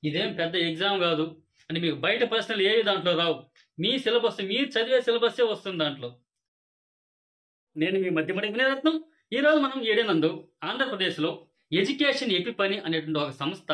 ఇదేం పెద్ద ఎగ్జామ్ కాదు అంటే మీకు బయట ప్రశ్నలు ఏవి దాంట్లో రావు. మీ సిలబస్ మీరు చదివే సిలబస్సే వస్తుంది దాంట్లో. నేను మీ మధ్యమడి వినయరత్నం. ఈరోజు మనం ఏడేనందు ఆంధ్రప్రదేశ్లో ఎడ్యుకేషన్ ఎపిపని అనేటువంటి ఒక సంస్థ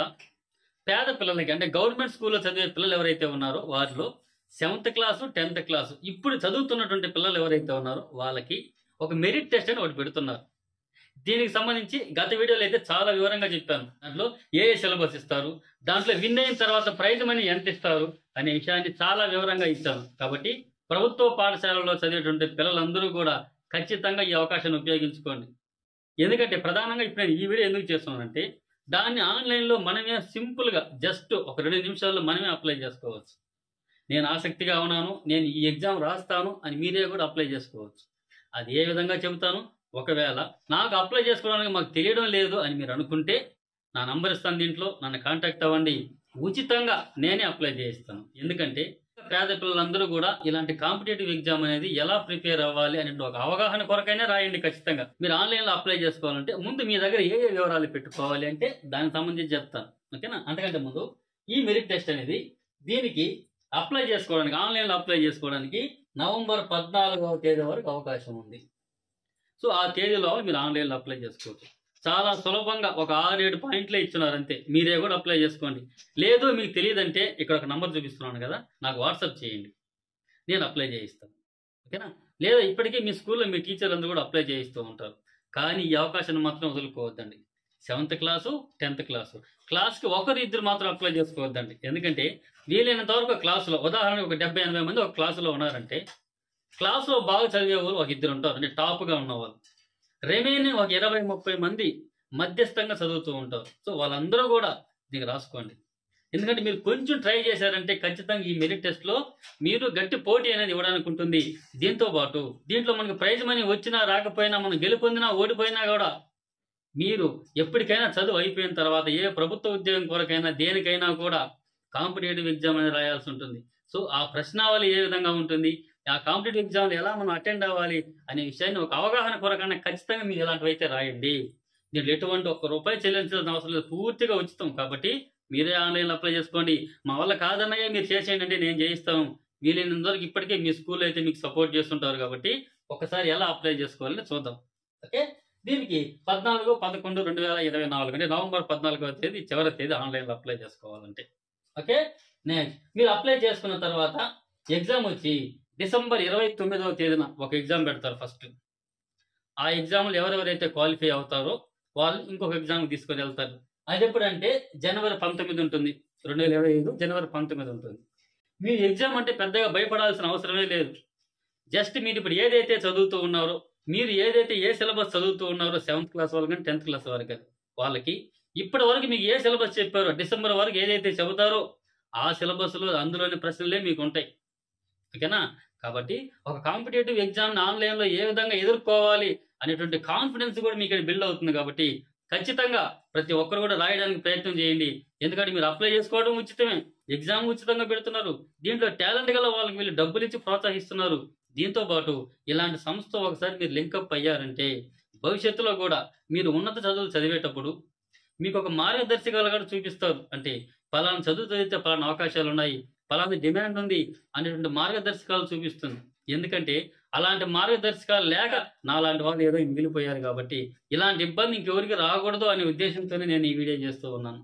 పేద పిల్లలకి అంటే గవర్నమెంట్ స్కూల్లో చదివే పిల్లలు ఎవరైతే ఉన్నారో వారిలో 7th క్లాసు 10th క్లాసు ఇప్పుడు చదువుతున్నటువంటి పిల్లలు ఎవరైతే ఉన్నారో వాళ్ళకి ఒక మెరిట్ టెస్ట్ అని ఒకటి పెడుతున్నారు. దీనికి సంబంధించి గత వీడియోలో అయితే చాలా వివరంగా చెప్పాను. దాంట్లో ఏ సిలబస్ ఇస్తారు, దాంట్లో విన్ అయిన తర్వాత ప్రైజ్ మనీ ఎంత ఇస్తారు అనే విషయాన్ని చాలా వివరంగా ఇచ్చాను. కాబట్టి ప్రభుత్వ పాఠశాలలో చదివేటువంటి పిల్లలందరూ కూడా ఖచ్చితంగా ఈ అవకాశాన్ని ఉపయోగించుకోండి. ఎందుకంటే ప్రధానంగా ఇప్పుడు నేను ఈ వీడియో ఎందుకు చేస్తున్నానంటే దాన్ని ఆన్లైన్లో మనమే సింపుల్గా జస్ట్ ఒక 2 నిమిషాల్లో మనమే అప్లై చేసుకోవచ్చు. నేను ఆసక్తిగా ఉన్నాను, నేను ఈ ఎగ్జామ్ రాస్తాను అని మీరే కూడా అప్లై చేసుకోవచ్చు. అది ఏ విధంగా చెబుతాను. ఒకవేళ నాకు అప్లై చేసుకోవడానికి మాకు తెలియడం లేదు అని మీరు అనుకుంటే నా నంబర్ ఇస్తాను, దీంట్లో నన్ను కాంటాక్ట్ అవ్వండి. ఉచితంగా నేనే అప్లై చేయిస్తాను. ఎందుకంటే పేద పిల్లలందరూ కూడా ఇలాంటి కాంపిటేటివ్ ఎగ్జామ్ అనేది ఎలా ప్రిపేర్ అవ్వాలి అనే ఒక అవగాహన కొరకైనా రాయండి. ఖచ్చితంగా మీరు ఆన్లైన్లో అప్లై చేసుకోవాలంటే ముందు మీ దగ్గర ఏ వివరాలు పెట్టుకోవాలి అంటే దానికి సంబంధించి చెప్తాను. ఓకేనా? అంతకంటే ముందు ఈ మెరిట్ టెస్ట్ అనేది దీనికి అప్లై చేసుకోవడానికి ఆన్లైన్లో అప్లై చేసుకోవడానికి నవంబర్ 14వ తేదీ వరకు అవకాశం ఉంది. సో ఆ తేదీలో మీరు ఆన్లైన్లో అప్లై చేసుకోవచ్చు. చాలా సులభంగా ఒక 6-7 పాయింట్లే ఇచ్చున్నారు అంతే. మీరే కూడా అప్లై చేసుకోండి. లేదు మీకు తెలియదంటే ఇక్కడ ఒక నంబర్ చూపిస్తున్నాను కదా, నాకు వాట్సాప్ చేయండి, నేను అప్లై చేయిస్తాను. ఓకేనా? లేదా ఇప్పటికీ మీ స్కూల్లో మీ టీచర్లందరూ కూడా అప్లై చేయిస్తూ ఉంటారు. కానీ ఈ అవకాశాన్ని మాత్రం వదులుకోవద్దండి. 7th క్లాసు 10th క్లాసు క్లాస్కి 1-2 మాత్రం అప్లై చేసుకోవద్దండి. ఎందుకంటే వీలైనంత వరకు క్లాసులో ఉదాహరణకు ఒక 70-80 మంది ఒక క్లాసులో ఉన్నారంటే క్లాసులో బాగా చదివే వాళ్ళు ఒక 2 ఉంటారు, అంటే టాప్గా ఉన్నవాళ్ళు. రిమైనింగ్ ఒక 20-30 మంది మధ్యస్థంగా చదువుతూ ఉంటారు. సో వాళ్ళందరూ కూడా దీనికి రాసుకోండి. ఎందుకంటే మీరు కొంచెం ట్రై చేశారంటే ఖచ్చితంగా ఈ మెరిట్ టెస్ట్లో మీరు గట్టి పోటీ అనేది ఇవ్వడానికి ఉంటుంది. దీంతో పాటు దీంట్లో మనకు ప్రైజ్ మనీ వచ్చినా రాకపోయినా, మనం గెలుపొందినా ఓడిపోయినా కూడా మీరు ఎప్పటికైనా చదువు అయిపోయిన తర్వాత ఏ ప్రభుత్వ ఉద్యోగం కొరకైనా దేనికైనా కూడా కాంపిటేటివ్ ఎగ్జామ్ అనేది రాయాల్సి ఉంటుంది. సో ఆ ప్రశ్నావళి ఏ విధంగా ఉంటుంది, ఆ కాంపిటేటివ్ ఎగ్జామ్లు ఎలా మనం అటెండ్ అవ్వాలి అనే విషయాన్ని ఒక అవగాహన కొరకన్నా ఖచ్చితంగా మీరు ఇలాంటివి అయితే రాయండి. దీంట్లో ఎటువంటి ₹1 చెల్లించాల్సిన అవసరం లేదు, పూర్తిగా ఉచితం. కాబట్టి మీరే ఆన్లైన్లో అప్లై చేసుకోండి. మా వల్ల కాదన్నయ్యే మీరు చేసేయండి అంటే నేను చేయిస్తాను. వీలైనంత వరకు ఇప్పటికే మీ స్కూల్లో అయితే మీకు సపోర్ట్ చేస్తుంటారు కాబట్టి ఒకసారి ఎలా అప్లై చేసుకోవాలని చూద్దాం. ఓకే? దీనికి 14/11/2024 అంటే నవంబర్ 14వ తేదీ చివరి తేదీ ఆన్లైన్లో అప్లై చేసుకోవాలంటే. ఓకే? నెక్స్ట్ మీరు అప్లై చేసుకున్న తర్వాత ఎగ్జామ్ వచ్చి డిసెంబర్ 29వ తేదీన ఒక ఎగ్జామ్ పెడతారు ఫస్ట్. ఆ ఎగ్జామ్లు ఎవరెవరైతే క్వాలిఫై అవుతారో వాళ్ళు ఇంకొక ఎగ్జామ్ తీసుకొని వెళ్తారు. అది ఎప్పుడంటే జనవరి 19 ఉంటుంది, 2025 జనవరి 19 ఉంటుంది. మీ ఎగ్జామ్ అంటే పెద్దగా భయపడాల్సిన అవసరమే లేదు. జస్ట్ మీరు ఇప్పుడు ఏదైతే చదువుతూ ఉన్నారో, మీరు ఏదైతే ఏ సిలబస్ చదువుతూ ఉన్నారో 7th క్లాస్ వాళ్ళకి కానీ 10th క్లాస్ వరకు వాళ్ళకి ఇప్పటి వరకు మీకు ఏ సిలబస్ చెప్పారో డిసెంబర్ వరకు ఏదైతే చెబుతారో ఆ సిలబస్లో అందులోని ప్రశ్నలే మీకు ఉంటాయి. ఓకేనా? కాబట్టి ఒక కాంపిటేటివ్ ఎగ్జామ్ని ఆన్లైన్లో ఏ విధంగా ఎదుర్కోవాలి అనేటువంటి కాన్ఫిడెన్స్ కూడా మీకు ఇక్కడ బిల్డ్ అవుతుంది. కాబట్టి ఖచ్చితంగా ప్రతి ఒక్కరు కూడా రాయడానికి ప్రయత్నం చేయండి. ఎందుకంటే మీరు అప్లై చేసుకోవడం ఉచితమే, ఎగ్జామ్ ఉచితంగా పెడుతున్నారు, దీంట్లో టాలెంట్ గల వాళ్ళకి వీళ్ళు డబ్బులు ఇచ్చి ప్రోత్సహిస్తున్నారు. దీంతో పాటు ఇలాంటి సంస్థ ఒకసారి మీరు లింకప్ అయ్యారంటే భవిష్యత్తులో కూడా మీరు ఉన్నత చదువులు చదివేటప్పుడు మీకు ఒక మార్గదర్శకాలు కూడా చూపిస్తారు. అంటే పలానా చదువు చదివితే పలానా అవకాశాలు ఉన్నాయి, పలానా డిమాండ్ ఉంది అనేటువంటి మార్గదర్శకాలు చూపిస్తుంది. ఎందుకంటే అలాంటి మార్గదర్శకాలు లేక నాలాంటి వాళ్ళు ఏదో మిగిలిపోయారు. కాబట్టి ఇలాంటి ఇబ్బంది ఇంకెవరికి రాకూడదు అనే ఉద్దేశంతోనే నేను ఈ వీడియో చేస్తూ ఉన్నాను.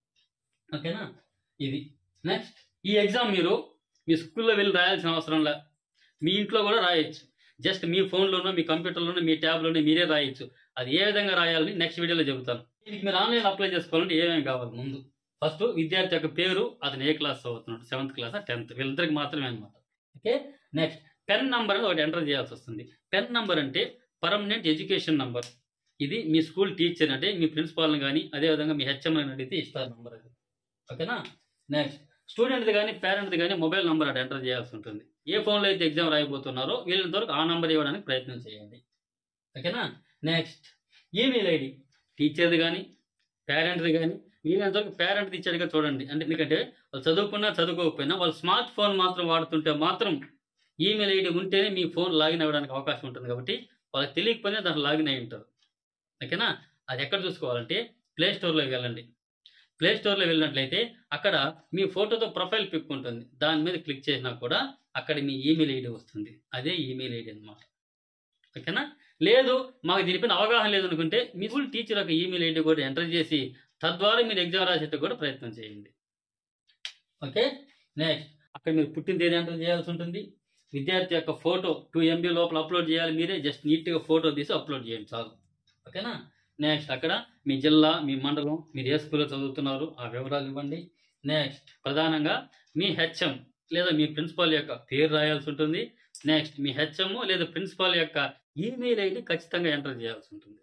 ఓకేనా? ఇది నెక్స్ట్ ఈ ఎగ్జామ్ మీరు మీ స్కూల్లో వెళ్ళి రాయాల్సిన అవసరం లే, మీ ఇంట్లో కూడా రాయొచ్చు. జస్ట్ మీ ఫోన్లోనో మీ కంప్యూటర్లోనో మీ ట్యాబ్లోనో మీరే రాయొచ్చు. అది ఏ విధంగా రాయాలని నెక్స్ట్ వీడియోలో చెబుతాను. దీనికి మీరు ఆన్లైన్ అప్లై చేసుకోవాలంటే ఏమేమి కావాలి, ముందు ఫస్ట్ విద్యార్థి యొక్క పేరు, అతను ఏ క్లాస్ చదువుతున్నాడు, 7th క్లాసా 10th, వీళ్ళిద్దరికి మాత్రమే అనమాట. ఓకే? నెక్స్ట్ పెన్ నంబర్ అని ఒకటి ఎంటర్ చేయాల్సి వస్తుంది. పెన్ నంబర్ అంటే పర్మనెంట్ ఎడ్యుకేషన్ నంబర్. ఇది మీ స్కూల్ టీచర్ అంటే మీ ప్రిన్సిపాల్ని కానీ అదేవిధంగా మీ హెచ్ఎంని అడిగితే ఇస్తారు నంబర్ అది. ఓకేనా? నెక్స్ట్ స్టూడెంట్ది కానీ పేరెంట్ది కానీ మొబైల్ నెంబర్ అటు ఎంటర్ చేయాల్సి ఉంటుంది. ఏ ఫోన్లో అయితే ఎగ్జామ్ రాయబోతున్నారో వీళ్ళంత వరకు ఆ నెంబర్ ఇవ్వడానికి ప్రయత్నం చేయండి. ఓకేనా? నెక్స్ట్ ఈమెయిల్ ఐడి, టీచర్ది కానీ పేరెంట్ది కానీ వీళ్ళంత వరకు పేరెంట్ది ఇచ్చాడుగా చూడండి. అంటే ఎందుకంటే వాళ్ళు చదువుకున్నా చదువుకోకపోయినా వాళ్ళు స్మార్ట్ ఫోన్ మాత్రం వాడుతుంటే మాత్రం ఈమెయిల్ ఐడి ఉంటేనే మీ ఫోన్ లాగిన్ అవ్వడానికి అవకాశం ఉంటుంది. కాబట్టి వాళ్ళకి తెలియకపోయినా దాంట్లో లాగిన్ అయి ఉంటారు. ఓకేనా? అది ఎక్కడ చూసుకోవాలంటే ప్లే స్టోర్లోకి వెళ్ళండి. ప్లే స్టోర్లో వెళ్ళినట్లయితే అక్కడ మీ ఫోటోతో ప్రొఫైల్ పిక్ ఉంటుంది. దాని మీద క్లిక్ చేసినా కూడా అక్కడ మీ ఈమెయిల్ ఐడి వస్తుంది. అదే ఈమెయిల్ ఐడి అన్నమాట. ఓకేనా? లేదు మాకు దీనిపైన అవగాహన లేదనుకుంటే మీ స్కూల్ టీచర్ యొక్క ఈమెయిల్ ఐడి కూడా ఎంటర్ చేసి తద్వారా మీరు ఎగ్జామ్ రాసేందుకు కూడా ప్రయత్నం చేయండి. ఓకే, నెక్స్ట్ అక్కడ మీరు పుట్టిన తేదీ ఎంటర్ చేయాల్సి ఉంటుంది. విద్యార్థి యొక్క ఫోటో 2 MB లోపల అప్లోడ్ చేయాలి. మీరే జస్ట్ నీట్గా ఫోటో తీసి అప్లోడ్ చేయండి చాలు. ఓకేనా? నెక్స్ట్ అక్కడ మీ జిల్లా, మీ మండలం, మీరు ఏ స్కూల్లో చదువుతున్నారు ఆ వివరాలు ఇవ్వండి. నెక్స్ట్ ప్రధానంగా మీ హెచ్ఎం లేదా మీ ప్రిన్సిపాల్ యొక్క పేరు రాయాల్సి ఉంటుంది. నెక్స్ట్ మీ హెచ్ఎం లేదా ప్రిన్సిపాల్ యొక్క ఈమెయిల్ ఐడి ఖచ్చితంగా ఎంటర్ చేయాల్సి ఉంటుంది.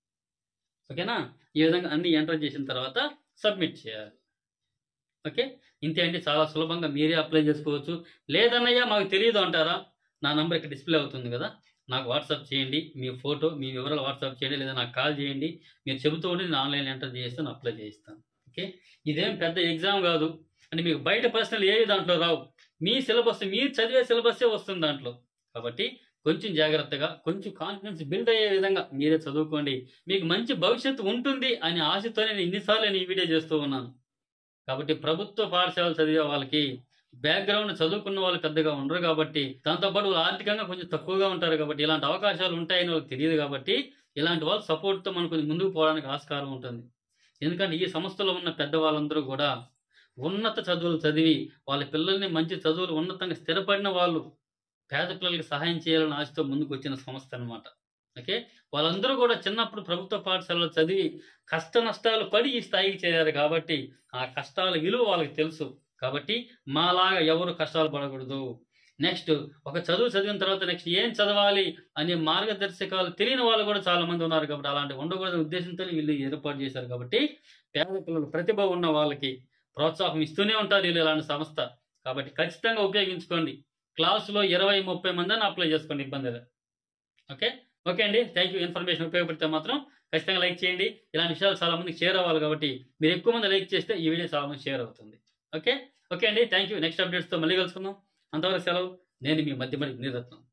ఓకేనా? ఈ విధంగా అన్ని ఎంటర్ చేసిన తర్వాత సబ్మిట్ చేయాలి. ఓకే, ఇంతే అండి. చాలా సులభంగా మీరే అప్లై చేసుకోవచ్చు. లేదన్నయ్య మాకు తెలియదు అంటారా, నా నంబర్ ఇక్కడ డిస్ప్లే అవుతుంది కదా, నాకు వాట్సాప్ చేయండి. మీ ఫోటో, మీ వివరాలు వాట్సాప్ చేయండి, లేదా నాకు కాల్ చేయండి. మీరు చెబుతూ ఉండి నేను ఆన్లైన్ ఎంటర్ చేస్తాను, అప్లై చేయిస్తాను. ఓకే, ఇదేం పెద్ద ఎగ్జామ్ కాదు. అంటే మీకు బయట ప్రశ్నలు ఏవి దాంట్లో రావు. మీ సిలబస్, మీరు చదివే సిలబస్సే వస్తుంది దాంట్లో. కాబట్టి కొంచెం జాగ్రత్తగా, కొంచెం కాన్ఫిడెన్స్ బిల్డ్ అయ్యే విధంగా మీరే చదువుకోండి. మీకు మంచి భవిష్యత్తు ఉంటుంది అనే ఆశతోనే నేను ఇన్నిసార్లు ఈ వీడియో చేస్తూ ఉన్నాను. కాబట్టి ప్రభుత్వ పాఠశాలలు చదివే వాళ్ళకి బ్యాక్గ్రౌండ్ చదువుకున్న వాళ్ళు పెద్దగా ఉండరు కాబట్టి, దాంతోపాటు వాళ్ళు ఆర్థికంగా కొంచెం తక్కువగా ఉంటారు కాబట్టి, ఇలాంటి అవకాశాలు ఉంటాయని వాళ్ళకి తెలియదు కాబట్టి, ఇలాంటి వాళ్ళ సపోర్ట్తో మనం కొంచెం ముందుకు పోవడానికి ఆస్కారం ఉంటుంది. ఎందుకంటే ఈ సంస్థలో ఉన్న పెద్దవాళ్ళందరూ కూడా ఉన్నత చదువులు చదివి వాళ్ళ పిల్లల్ని మంచి చదువులు ఉన్నతంగా స్థిరపడిన వాళ్ళు, పేద పిల్లలకి సహాయం చేయాలని ఆశతో ముందుకు వచ్చిన సంస్థ అనమాట. ఓకే, వాళ్ళందరూ కూడా చిన్నప్పుడు ప్రభుత్వ పాఠశాలలో చదివి కష్ట నష్టాలు పడి ఈ స్థాయికి చేరారు కాబట్టి ఆ కష్టాల విలువ వాళ్ళకి తెలుసు. కాబట్టి మాలాగా ఎవరు కష్టాలు పడకూడదు. నెక్స్ట్ ఒక చదువు చదివిన తర్వాత నెక్స్ట్ ఏం చదవాలి అనే మార్గదర్శకాలు తెలియని వాళ్ళు కూడా చాలా మంది ఉన్నారు. కాబట్టి అలాంటి ఉండకూడదనే ఉద్దేశంతో వీళ్ళు ఏర్పాటు చేశారు. కాబట్టి పేద పిల్లలు, ప్రతిభ ఉన్న వాళ్ళకి ప్రోత్సాహం ఇస్తూనే ఉంటారు వీళ్ళు, ఇలాంటి సంస్థ. కాబట్టి ఖచ్చితంగా ఉపయోగించుకోండి. క్లాసులో 20-30 మందిని అప్లై చేసుకోండి, ఇబ్బంది లేదు. ఓకే, ఓకే అండి, థ్యాంక్ యూ. ఇన్ఫర్మేషన్ ఉపయోగపడితే మాత్రం ఖచ్చితంగా లైక్ చేయండి. ఇలాంటి విషయాలు చాలా మందికి షేర్ అవ్వాలి కాబట్టి మీరు ఎక్కువ మంది లైక్ చేస్తే ఈ వీడియో చాలా మంది షేర్ అవుతుంది. ఓకే, ఓకే అండి, థ్యాంక్ యూ. నెక్స్ట్ అప్డేట్స్తో మళ్ళీ కలుసుకుందాం. అంతవరకు సెలవు. నేను మీ మధ్యమడి వినీరత్నం.